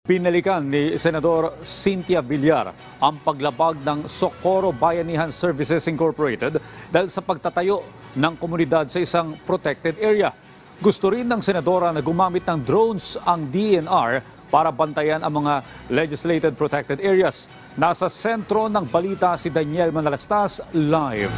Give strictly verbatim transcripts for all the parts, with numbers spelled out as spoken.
Pinalikan ni Senador Cynthia Villar ang paglabag ng Socorro Bayanihan Services Incorporated dahil sa pagtatayo ng komunidad sa isang protected area. Gusto rin ng senadora na gumamit ng drones ang D N R para bantayan ang mga legislated protected areas. Nasa sentro ng balita si Daniel Manalastas, live.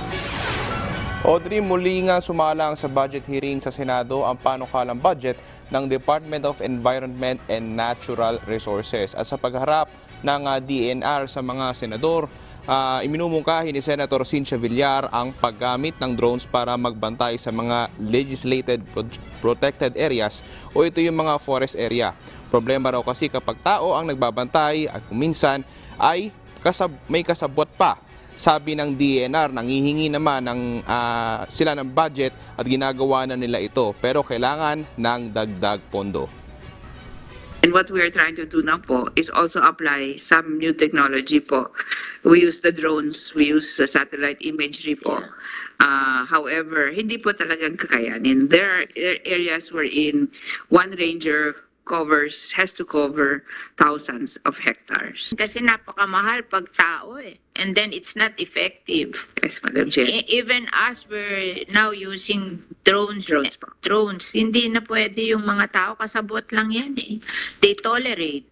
Audrey, muli nga sumalang sa budget hearing sa Senado ang panukalang budget ng Department of Environment and Natural Resources. At sa pagharap ng uh, D N R sa mga senador, uh, iminumungkahi ni Senator Cynthia Villar ang paggamit ng drones para magbantay sa mga legislated pro protected areas o ito yung mga forest area. Problema raw kasi kapag tao ang nagbabantay at kuminsan ay kasab may kasabwat pa. Sabi ng D N R, nangihingi naman ng, uh, sila ng budget at ginagawa na nila ito pero kailangan ng dagdag pondo. And what we are trying to do now po is also apply some new technology po. We use the drones, we use the satellite imagery po. Uh, however, hindi po talagang kakayanin. There are areas wherein one ranger covers, has to cover thousands of hectares. Kasi napakamahal pag tao eh. And then it's not effective. Yes, Madam Chair. E- even us, we're now using drones. Drones eh, po. Drones. Hindi na pwede yung mga tao, kasabot lang yan eh. They tolerate.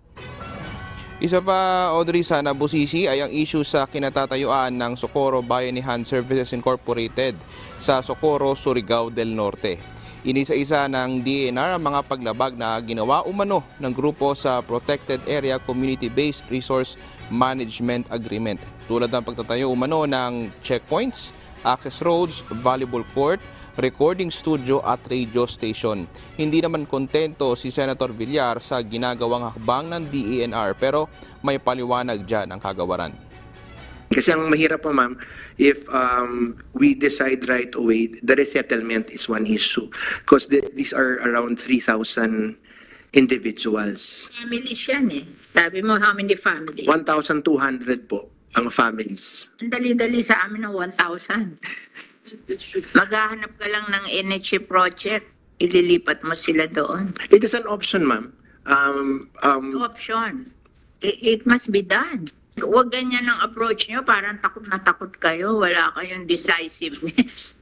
Isa pa, Audrey, sa nabusisi ay ang issue sa kinatatayuan ng Socorro Bayanihan Services Incorporated sa Socorro, Surigao del Norte. Inisa-isa ng D N R ang mga paglabag na ginawa umano ng grupo sa Protected Area Community-Based Resource Management Agreement. Tulad ng pagtatayo umano ng checkpoints, access roads, volleyball court, recording studio at radio station. Hindi naman kontento si Senator Villar sa ginagawang hakbang ng D E N R pero may paliwanag dyan ang kagawaran. Kasi ang mahirap po, ma'am, if um, we decide right away, the resettlement is one issue. Because the, these are around three thousand individuals. Families yan eh. Sabi mo, how many families? one thousand two hundred po ang families. Ang dali-dali sa amin ng one thousand. Maghahanap ka lang ng N H A project, ililipat mo sila doon. It is an option, ma'am. Um, um, Option. It, it must be done. Huwag ganyan ang approach nyo, parang takot na takot kayo, wala kayong decisiveness.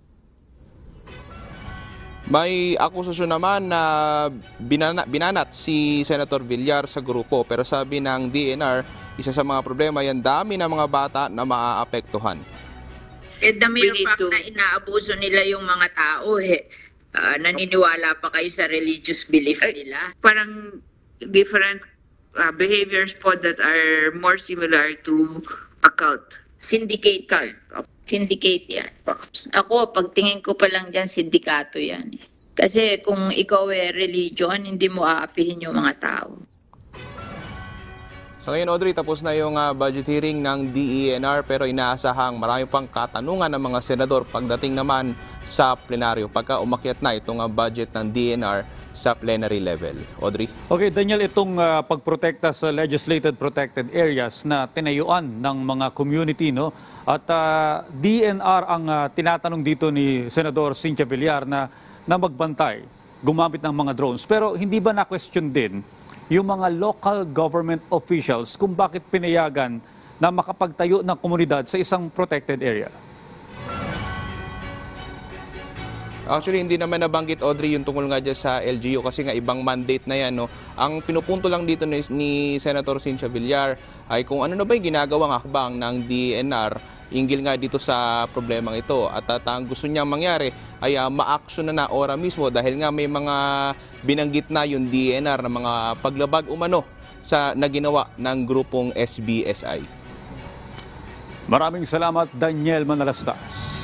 May akusasyon naman na binana, binanat si Senator Villar sa grupo pero sabi ng D N R, isa sa mga problema yan dami ng mga bata na maaapektuhan. Eh, the mere We need fact to- na inaabuso nila yung mga tao, eh, ah, naniniwala pa kayo sa religious belief Ay, nila. Parang different uh, behaviors po that are more similar to a cult. Syndicate yan. Syndicate yan. Ako, pagtingin ko pa lang dyan, sindikato yan. eh. Kasi kung ikaw eh religion, hindi mo aapihin yung mga tao. Sa ngayon, Audrey, tapos na yung uh, budget hearing ng D E N R pero inaasahang marami pang katanungan ng mga senador pagdating naman sa plenaryo pagka umakyat na itong uh, budget ng D N R sa plenary level. Audrey? Okay, Daniel, itong uh, pagprotekta sa legislated protected areas na tinayuan ng mga community, no? At uh, D N R ang uh, tinatanong dito ni Senador Cynthia Villar na, na magbantay, gumamit ng mga drones. Pero hindi ba na-question din yung mga local government officials kung bakit pinayagan na makapagtayo ng komunidad sa isang protected area? Actually, hindi naman nabanggit, Audrey, yung tungkol nga dyan sa L G U kasi nga ibang mandate na yan. No? Ang pinupunto lang dito ni, ni Senator Cynthia Villar ay kung ano na ba yung ginagawang hakbang ng D N R inggil nga dito sa problemang ito. At, at ang gusto niyang mangyari ay uh, ma-action na na ora mismo dahil nga may mga binanggit na yung D N R na mga paglabag umano sa naginawa ng grupong S B S I. Maraming salamat, Daniel Manalastas.